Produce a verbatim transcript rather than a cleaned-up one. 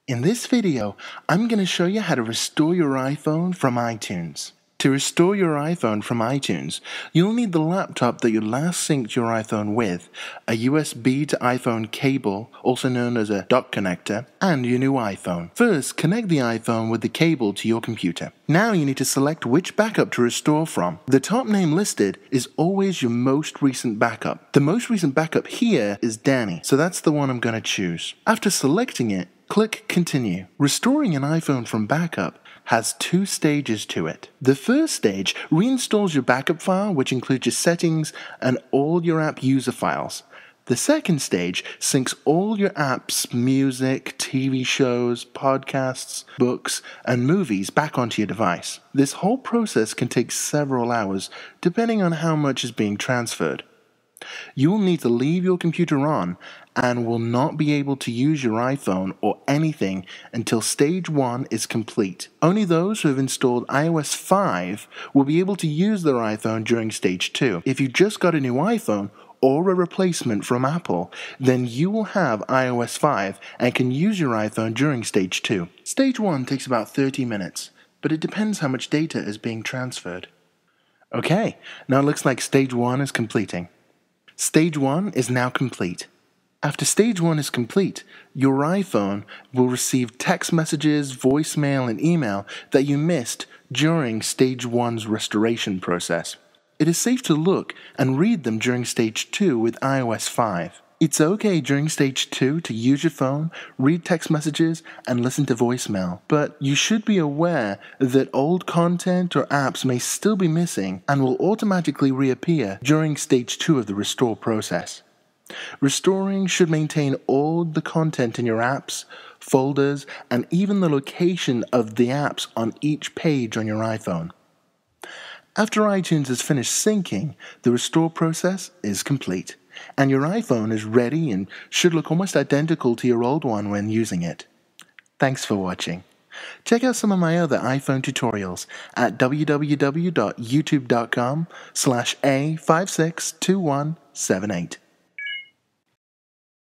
In this video, I'm going to show you how to restore your iPhone from iTunes. To restore your iPhone from iTunes, you'll need the laptop that you last synced your iPhone with, a U S B to iPhone cable, also known as a dock connector, and your new iPhone. First, connect the iPhone with the cable to your computer. Now you need to select which backup to restore from. The top name listed is always your most recent backup. The most recent backup here is Danny, so that's the one I'm going to choose. After selecting it, click Continue. Restoring an iPhone from backup has two stages to it. The first stage reinstalls your backup file, which includes your settings and all your app user files. The second stage syncs all your apps, music, T V shows, podcasts, books, and movies back onto your device. This whole process can take several hours, depending on how much is being transferred. You will need to leave your computer on and will not be able to use your iPhone or anything until stage one is complete. Only those who have installed i O S five will be able to use their iPhone during stage two. If you just got a new iPhone or a replacement from Apple, then you will have i O S five and can use your iPhone during stage two. Stage one takes about thirty minutes, but it depends how much data is being transferred. Okay, now it looks like stage one is completing. Stage one is now complete. After stage one is complete, your iPhone will receive text messages, voicemail, and email that you missed during stage one's restoration process. It is safe to look and read them during stage two with i O S five. It's okay during stage two to use your phone, read text messages, and listen to voicemail, but you should be aware that old content or apps may still be missing and will automatically reappear during stage two of the restore process. Restoring should maintain all the content in your apps, folders, and even the location of the apps on each page on your iPhone. After iTunes has finished syncing, the restore process is complete, and your iPhone is ready and should look almost identical to your old one when using it. Thanks for watching. Check out some of my other iPhone tutorials at w w w dot youtube dot com slash a five six two one seven eight.